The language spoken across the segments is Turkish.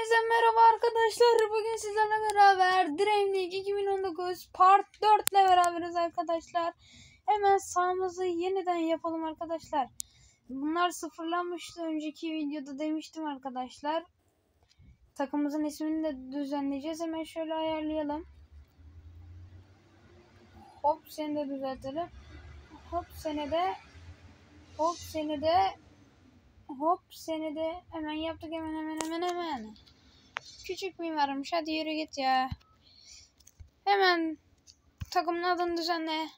Hepinize merhaba arkadaşlar. Bugün sizlerle beraber Dream League 2019 Part 4 ile beraberiz arkadaşlar. Hemen sahamızı yeniden yapalım arkadaşlar. Bunlar sıfırlanmıştı. Önceki videoda demiştim arkadaşlar. Takımımızın ismini de düzenleyeceğiz. Hemen şöyle ayarlayalım. Hop, seni de düzeltelim. Hop, seni de. Hop, seni de. Hop, seni de. Hemen yaptık, hemen. Küçük mimarmış, hadi yürü git ya. Hemen takımın adını düzenle.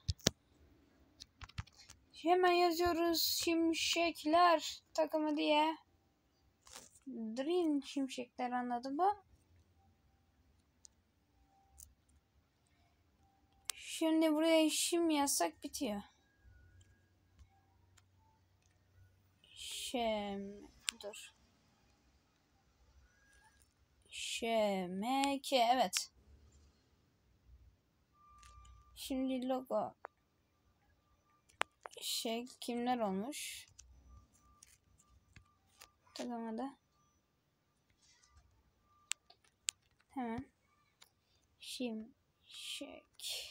Hemen yazıyoruz Şimşekler takımı diye. Dream Şimşekler, anladı mı? Şimdi buraya şim yazsak bitiyor. Dur. Şemeke, evet. Şimdi logo. Kimler olmuş? Takamadı. Hemen. Şimşek.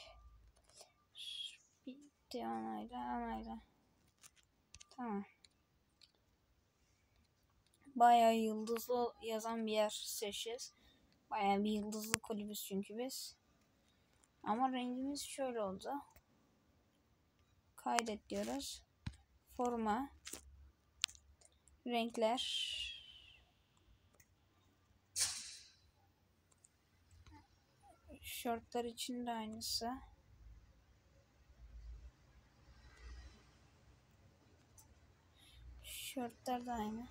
Bitti, onayla. Tamam. Bayağı yıldızlı yazan bir yer seçeceğiz. Bayağı bir yıldızlı kulübüz çünkü biz. Ama rengimiz şöyle oldu. Kaydet diyoruz. Forma. Renkler. Şortlar için de aynısı. Şortlar da aynı.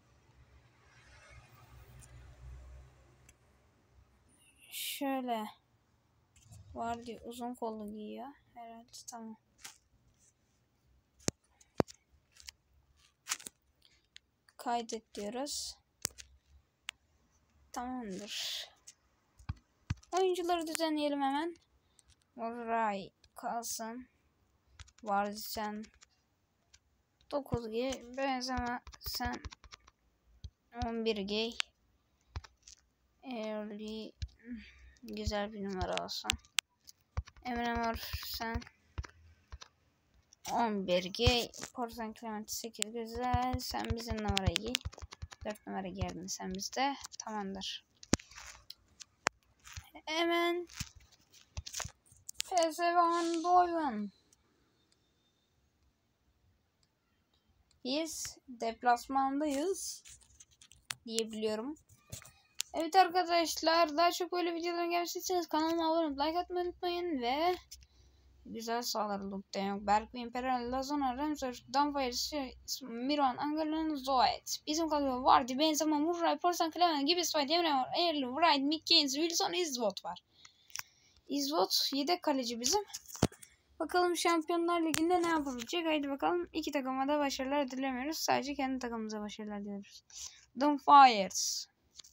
Şöyle. Var diye uzun kollu giyiyor. Herhalde tamam. Kaydet diyoruz. Tamamdır. Oyuncuları düzenleyelim hemen. Moray kalsın. Vardy sen 9G. Benzema sen 11G. Early güzel bir numara olsun. Emre Mor sen 11G. Porsan Clement 8 güzel. Sen bizim numarayı giy. 4 numara geldin sen bizde. Tamamdır. Hemen PSV Eindhoven. Biz deplasmandayız diyebiliyorum. Evet arkadaşlar, daha çok böyle videoların gelmesini istiyorsanız kanalıma abone olup like atmayı unutmayın ve güzel sahalar Luk'ta yok. Berk, Imperial, Lazona, Ramsor, Danfire, Miron, Angel'ın Zoet. Bizim kadro Vardy, Benzema, Murray, Porsan Clement, Gibbs, Emre var. Early, Wright, Mickens, Wilson, Izvot var. Izvot yedek kaleci bizim. Bakalım Şampiyonlar Ligi'nde ne yapabilecek? Haydi bakalım. İki takıma da başarılar dilemiyoruz. Sadece kendi takımımıza başarılar diliyoruz. Danfires.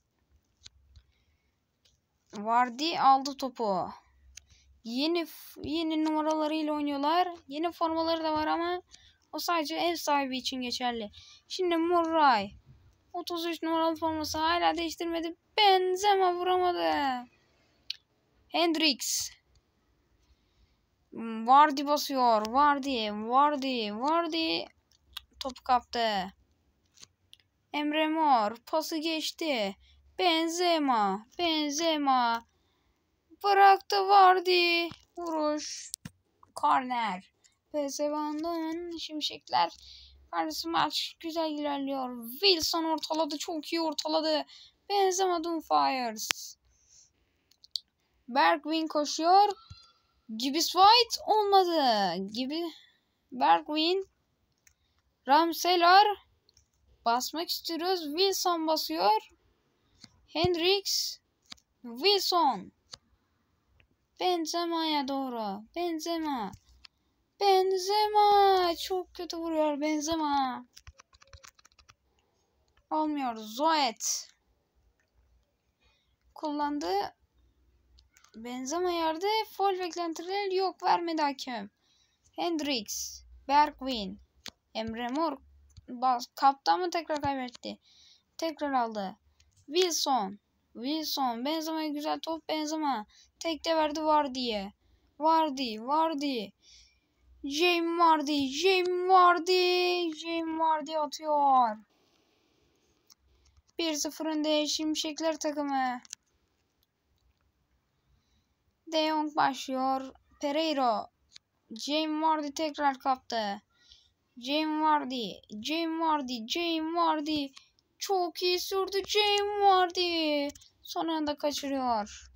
Vardy aldı topu. Yeni numaralarıyla oynuyorlar. Yeni formaları da var ama o sadece ev sahibi için geçerli. Şimdi Murray 33 numaralı forması hala değiştirmedi. Benzema vuramadı. Hendrix. Vardy basıyor. Vardy topu kaptı. Emre Mor pası geçti. Benzema bıraktı. Vardy vuruş. Korner. PSV Eindhoven Şimşekler karşısı, maç güzel ilerliyor. Wilson ortaladı, çok iyi ortaladı. Benzema Dumfries. Bergwijn koşuyor. Gibbs White olmadı. Bergwijn. Ramseyler. Basmak istiyoruz. Wilson basıyor. Hendrix. Wilson. Benzema'ya doğru. Benzema. Çok kötü vuruyor Benzema. Olmuyor. Zoet. Kullandı. Benzema yerde. Foul beklentileri yok. Vermedi hakem. Hendrix. Bergwijn. Emre Mor. Kaptan mı tekrar kaybetti? Tekrar aldı. Wilson. Wilson. Benzema'ya güzel top. Benzema. Tek de verdi Vardy'ye. Vardy. Jamie Vardy atıyor. 1-0 önde Şimşekler takımı. De Jong başlıyor. Pereira. Jamie Vardy tekrar kaptı. Jamie Vardy. Çok iyi sürdü Jamie Vardy. Son anda kaçırıyor.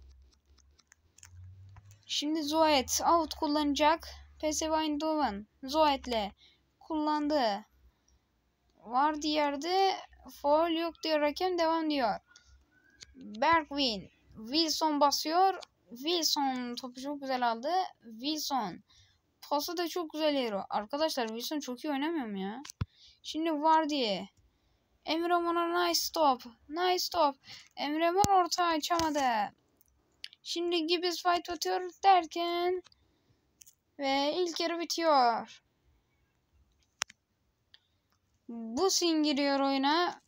Şimdi Zoet out kullanacak. PSV Eindhoven Zoet'le kullandı. Vardy yerde, faul yok diyor hakem, devam diyor. Bergwijn. Wilson basıyor. Wilson topu çok güzel aldı. Wilson. Pası da çok güzel yeri. Arkadaşlar Wilson çok iyi oynamıyor mu ya? Şimdi Vardy. Emre Mor'a nice stop. Emre Mor orta açamadı. Şimdi Gibbs fight atıyor derken ve ilk yarı bitiyor. Busin giriyor oyuna.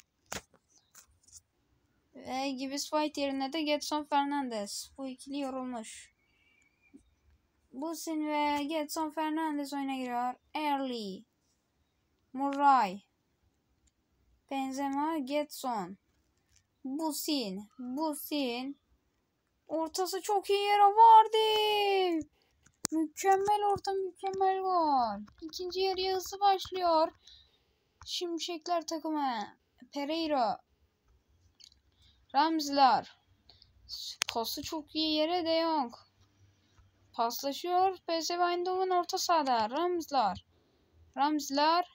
Ve Gibbs fight yerine de Gedson Fernandes. Bu ikili yorulmuş. Busin ve Gedson Fernandes oyuna giriyor. Early. Murray. Benzema, Gedson. Busin. Ortası çok iyi yere vardı. Mükemmel orta, mükemmel gol. İkinci yarıya hızlı başlıyor. Şimşekler takımı. Pereira. Ramsler. Pası çok iyi yere De Jong. Paslaşıyor. PSV Eindhoven orta sahada. Ramsler.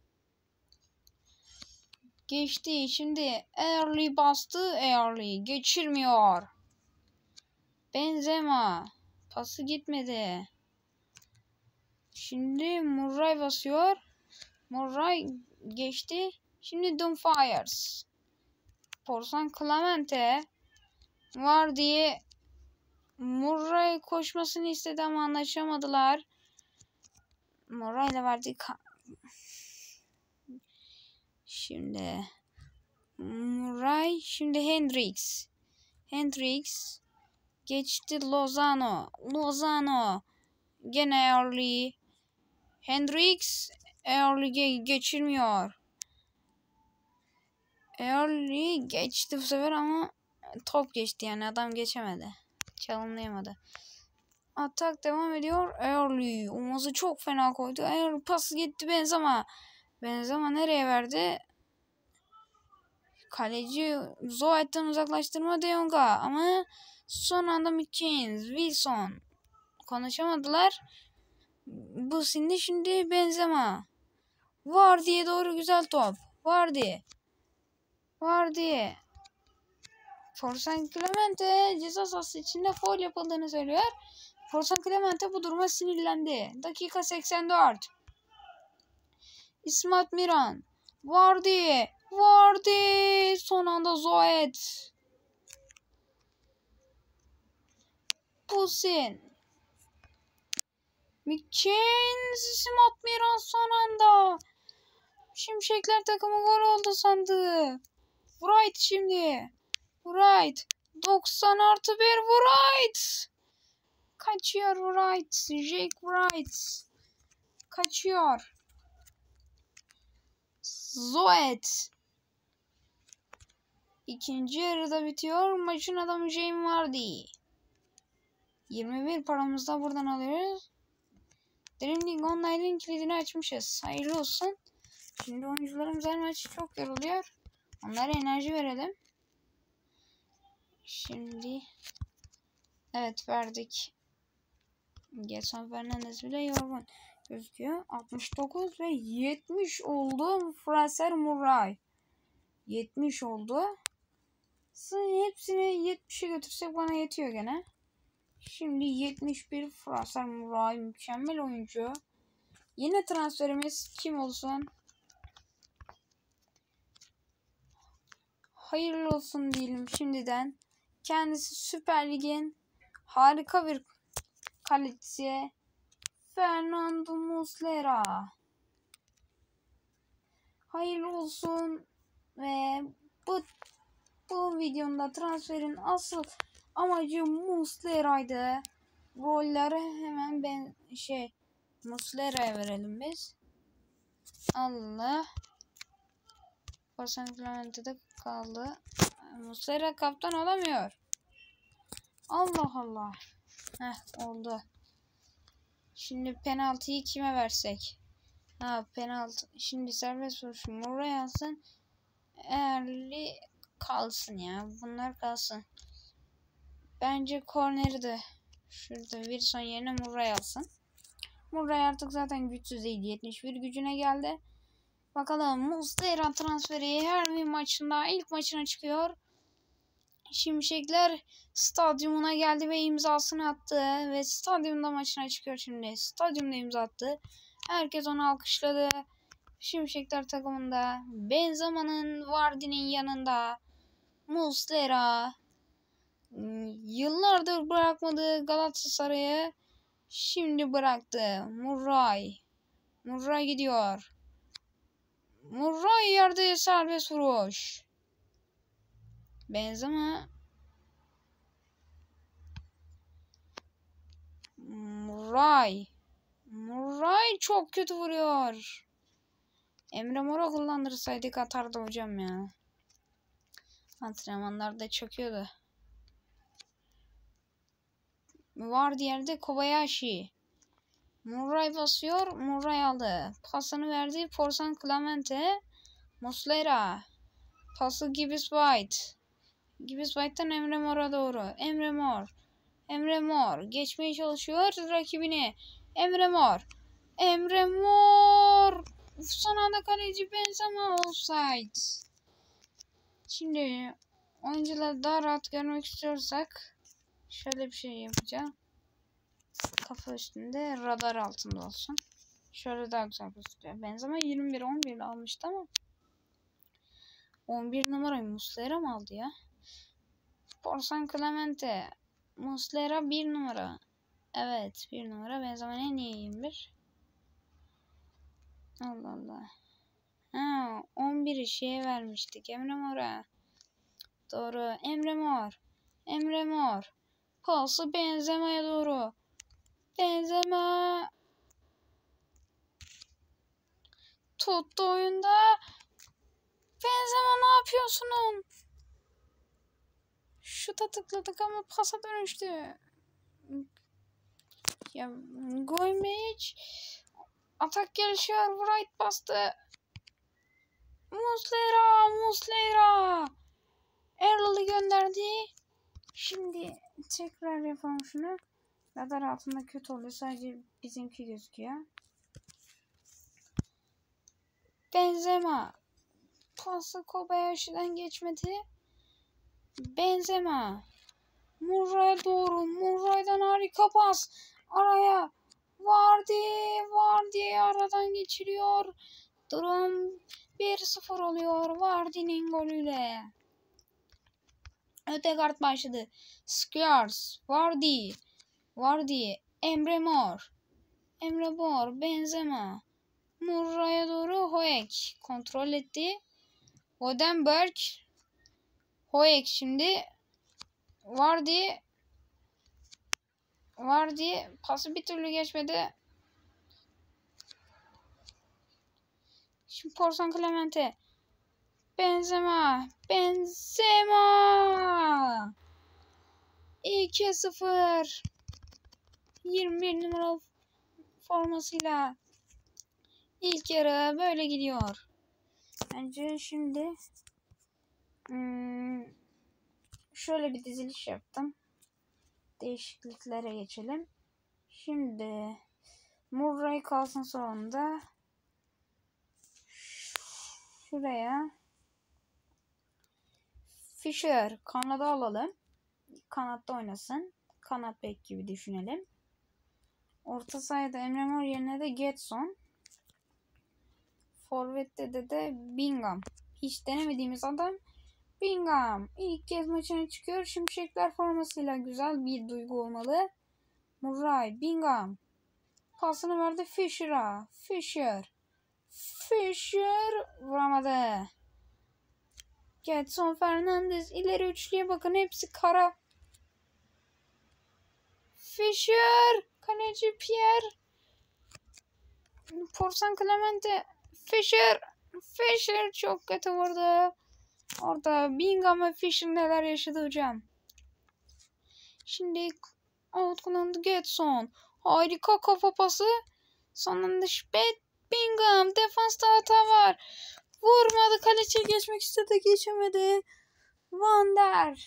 Geçti. Şimdi Early bastı. Early geçirmiyor. Benzema. Pası gitmedi. Şimdi Murray basıyor. Murray geçti. Şimdi Dumfries. Porsan Clemente var diye Murray koşmasını istedi ama anlaşamadılar. Murray ile verdi. Şimdi Murray. Şimdi Hendricks. Geçti Lozano. Gene Early. Hendricks. Early geçirmiyor. Early geçti bu sefer ama top geçti, yani adam geçemedi. Çalımlayamadı. Atak devam ediyor. Early omuzu çok fena koydu. Early pası gitti Benzema. Benzema nereye verdi? Kaleci Zoet'ten uzaklaştırma De Jong'a ama son anda McKenzie, Wilson konuşamadılar. Bu şimdi Benzema. Vardy'ye doğru güzel top. Vardy. Porsan Clemente ceza sahası içinde faul yapıldığını söylüyor. Porsan Clemente bu duruma sinirlendi. Dakika 84. İsmat Miran. Vardy. Son anda Zoet. Busin. McKenzie, İsmat Miran son anda. Şimşekler takımı gol oldu sandı. Wright şimdi. 90+1 Wright. Kaçıyor Wright. Jake Wright. Kaçıyor. Zoet. İkinci yarıda bitiyor. Maçın adamı Jamie Vardy. 21 paramızı da buradan alıyoruz. Dream League Online'ın kilidini açmışız. Hayırlı olsun. Şimdi oyuncularımız her maç çok yoruluyor. Onlara enerji verelim. Şimdi evet verdik. Gedson Fernandes bile yorgun gözüküyor. 69 ve 70 oldu. Fraser Murray 70 oldu. Hepsini 70'e götürsek bana yetiyor gene. Şimdi 71 Fraser Murray mükemmel oyuncu. Yine transferimiz kim olsun? Hayırlı olsun diyelim şimdiden. Kendisi Süper Lig'in harika bir kalecisi Fernando Muslera. Hayırlı olsun ve bu Bu videomda transferin asıl amacı Muslera'ydı. Rolleri hemen Muslera'ya verelim biz. Allah. Korsan Clemente'de kaldı. Muslera kaptan olamıyor. Allah Allah. Oldu. Şimdi penaltıyı kime versek? Penaltı. Şimdi serbest vuruş Murray alsın. Eğerli kalsın ya. Bunlar kalsın. Bence korneri de şurada Wilson yerine Murray alsın. Murray artık zaten güçsüz değil. 71 gücüne geldi. Bakalım Muslera transferi her bir maçında ilk maçına çıkıyor. Şimşekler stadyumuna geldi ve imzasını attı. Ve stadyumda maçına çıkıyor şimdi. Stadyumda imza attı. Herkes onu alkışladı. Şimşekler takımında Benzema'nın Vardy'nin yanında Muslera yıllardır bırakmadığı Galatasaray'ı şimdi bıraktı. Murray gidiyor. Murray yerde serbest vuruş. Benzema Murray çok kötü vuruyor. Emre Mor'u kullandırsaydık atardı hocam ya. Antrenmanlarda çöküyordu. Var yerde Kobayashi. Murray basıyor. Murray aldı. Pasını verdi. Korsan Clemente. Muslera. Pası Gibbs White. Gibbs White'tan Emre Mor'a doğru. Emre Mor. Geçmeye çalışıyor rakibini. Emre Mor. Son anda kaleci Benzema offside. Şimdi oyuncuları daha rahat görmek istiyorsak şöyle bir şey yapacağım. Kafa üstünde, radar altında olsun. Şöyle daha güzel gözüküyor. Benzema 21-11 almıştı ama 11 numarayı Muslera mı aldı ya? Korsan Clemente. Muslera 1 numara. Evet 1 numara. Benzema'ya niye 21? Allah Allah. 11'i şeye vermiştik. Emre Mor'a. Doğru. Emre Mor. Pası Benzema'ya doğru. Benzema tuttu oyunda. Benzema ne yapıyorsun? Şuta tıkladık ama pasa dönüştü. Ya Goymeç atak gelişiyor. Wright bastı. Muslera Erl'ı gönderdi. Şimdi tekrar yapalım şunu. Radar altında kötü oluyor. Sadece bizimki gözüküyor. Benzema. Pası Kobayashi'den geçmedi. Benzema. Murray'a doğru. Murray'dan harika pas. Araya. Vardy aradan geçiriyor. Durum 1-0 oluyor. Vardy'nin golüyle. Öte kart başladı. Squares. Vardy. Emre Mor. Benzema. Murray'a doğru Hoek. Kontrol etti. Odenberg. Hoek şimdi. Vardy pası bir türlü geçmedi. Şimdi Korsan Clemente. Benzema. 2-0. 21 numaralı formasıyla ilk yarı böyle gidiyor. Bence şimdi şöyle bir diziliş yaptım. Değişikliklere geçelim. Şimdi Murray kalsın sonunda. Şuraya Fischer kanada alalım. Kanatta oynasın. Kanat bek gibi düşünelim. Orta sahada Emre Mor yerine de Getson. Forvet'te de Bingham. Hiç denemediğimiz adam Bingham. İlk kez maçına çıkıyor. Şimşekler formasıyla güzel bir duygu olmalı. Murray, Bingham. Pasını verdi Fischer'a. Fischer vuramadı. Gedson Fernandez. İleri üçlüye bakın. Hepsi kara. Fischer. Kaleci Pierre. Porsan Clemente. Fischer. Fischer çok kötü vurdu. Orada Bingham ve Fischer neler yaşadı hocam. Şimdi out kullandı Gedson. Harika kafa pası. Sonunda Spät. Bingham. Defansta hata var. Vurmadı. Kaleciye geçmek istedi. Geçemedi. Van der.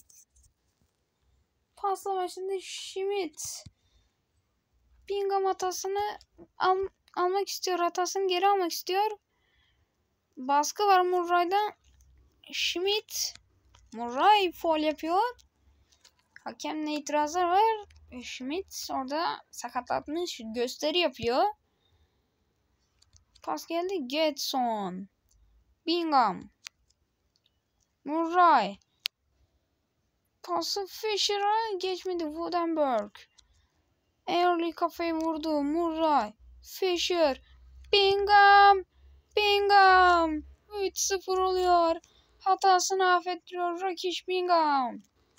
Paslama şimdi Schmidt. Bingham hatasını almak istiyor. Hatasını geri almak istiyor. Baskı var Murray'da. Schmidt. Murray foul yapıyor. Hakemle itirazlar var. Schmidt orada sakatlatmış. Gösteri yapıyor. Pas geldi. Gedson. Bingham. Murray. Pası Fischer'a geçmedi. Woodenberg. Early kafayı vurdu. Murray. Fischer. Bingham. Bingham. 3-0 oluyor. Hatasını affettiriyor Rakiş Bingham.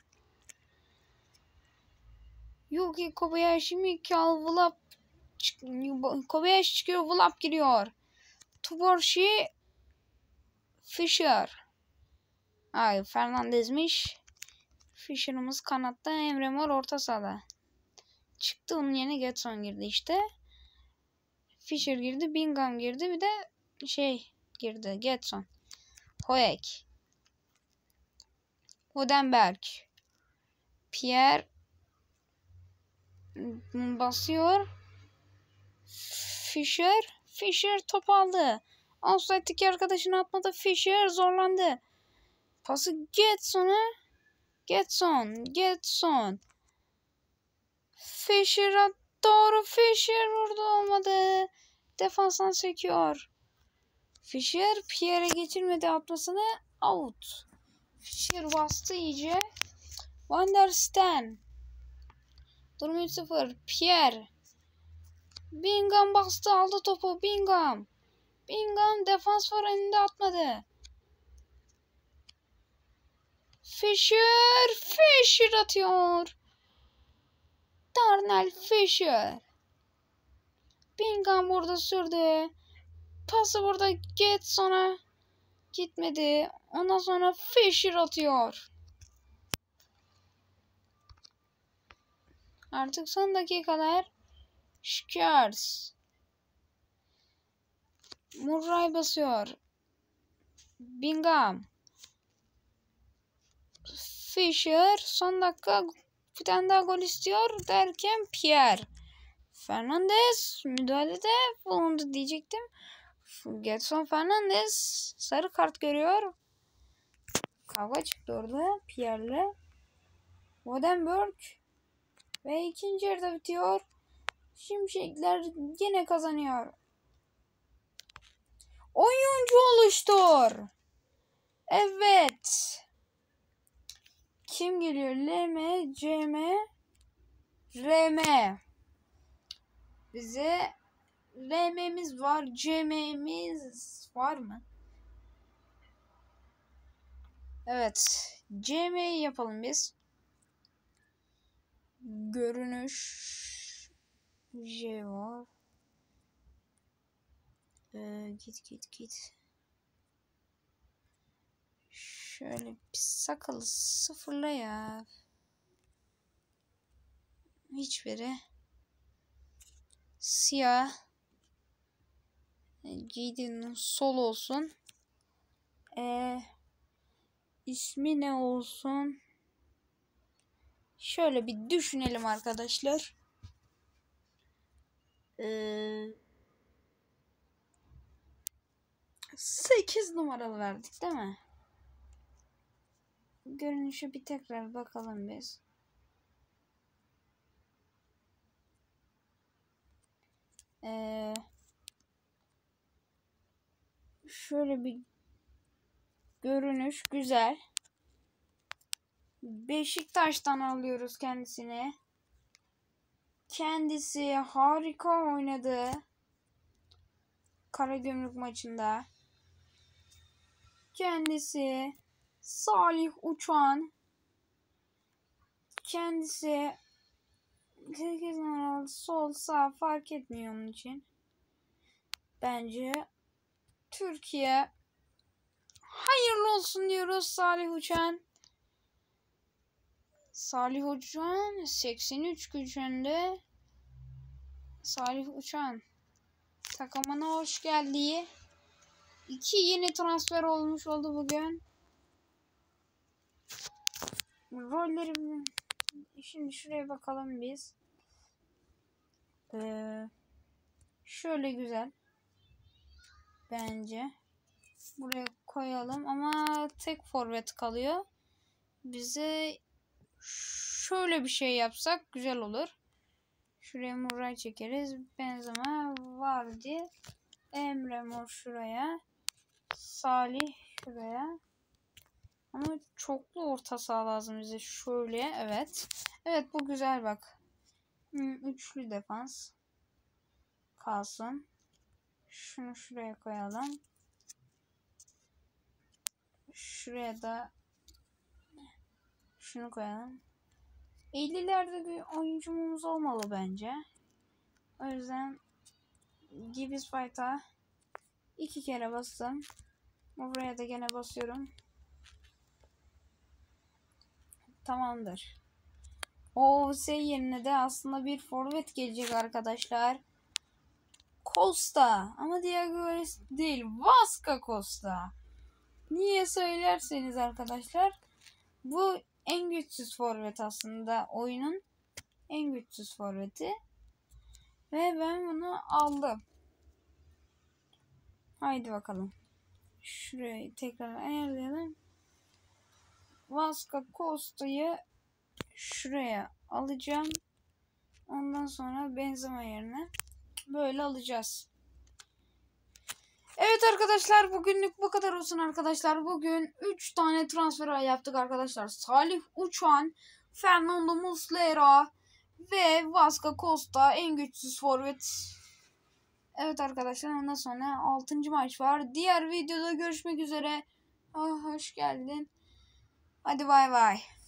Yuki Kobayashi Mikal Vlap. Kobayashi çıkıyor. Vlap giriyor. Tuborshi. Fischer. Ay Fernandez'miş. Fischer'ımız kanatta. Emre Mor orta sahada. Çıktı, onun yerine Gedson girdi işte. Fischer girdi. Bingham girdi. Bir de girdi. Gedson. Hoek. Woodenberg. Pierre. Basıyor. Fischer. Fischer top aldı. Offside'deki arkadaşını atmadı. Fischer zorlandı. Pası Gedson'a. Gedson. Fischer'a doğru. Fischer vurdu, olmadı. Defanstan çekiyor. Fischer Pierre'e geçirmedi atmasını. Out. Fischer bastı iyice. Van der Steen. Durum 3-0. Pierre. Bingham bastı, aldı topu. Bingham defans var, önünde atmadı. Fischer atıyor. Darnell Fischer. Bingham burada sürdü. Pası burada Gedson'a gitmedi. Ondan sonra Fischer atıyor. Artık son dakikalar. Schwarz. Murray basıyor. Bingham. Fischer son dakika bir tane daha gol istiyor derken Pierre. Fernandez müdahalede bulundu diyecektim. Gedson Fernandez sarı kart görüyor. Kavga çıktı orada Pierre'le. Woodenberg. Ve ikinci yarıda bitiyor. Şimşekler yine kazanıyor. Oyuncu oluştur. Evet. Kim geliyor? LM, CM, RM. Bize RM'miz var. CM'miz var mı? Evet. CM'yi yapalım biz. Görünüş. J var. Git. Şöyle bir sakalı sıfırla ya. Hiçbiri. Siyah. Giydiğin sol olsun. İsmi ne olsun? Şöyle bir düşünelim arkadaşlar. 8 numaralı verdik değil mi? Görünüşe bir tekrar bakalım biz. Şöyle bir görünüş güzel. Beşiktaş'tan alıyoruz kendisini. Kendisi harika oynadı. Karagümrük maçında. Kendisi Salih Uçan. Kendisi 8 numaralı, sol sağ fark etmiyor onun için. Bence Türkiye hayırlı olsun diyoruz Salih Uçan. Salih Uçan 83 gücünde. Salih Uçan takımına hoş geldi. 2 yeni transfer olmuş oldu bugün. Rolleri şimdi şuraya bakalım biz. Şöyle güzel. Bence. Buraya koyalım ama tek forvet kalıyor. Bize şöyle bir şey yapsak güzel olur. Şuraya Murray çekeriz. Benzema Vardy. Emre Mor şuraya. Salih şuraya. Ama çoklu orta saha lazım bize. Şöyle evet. Evet bu güzel bak. Üçlü defans. Kalsın. Şunu şuraya koyalım. Şuraya da şunu koyalım. 50'lerde bir oyuncumuz olmalı bence. O yüzden Gibbs Fight'a 2 kere bastım. Buraya da gene basıyorum. Tamamdır. O yerine de aslında bir forvet gelecek arkadaşlar. Costa. Ama Diego değil. Vasca Costa. Niye söylerseniz arkadaşlar. Bu en güçsüz forvet aslında. Oyunun en güçsüz forveti. Ve ben bunu aldım. Haydi bakalım. Şurayı tekrar ayarlayalım. Vasca Costa'yı şuraya alacağım. Ondan sonra Benzema yerine böyle alacağız. Evet arkadaşlar bugünlük bu kadar olsun arkadaşlar. Bugün 3 tane transfer yaptık arkadaşlar. Salih Uçan, Fernando Muslera ve Vasca Costa en güçsüz forvet. Evet arkadaşlar ondan sonra 6. maç var. Diğer videoda görüşmek üzere. Hoş geldin. Hadi bay bay.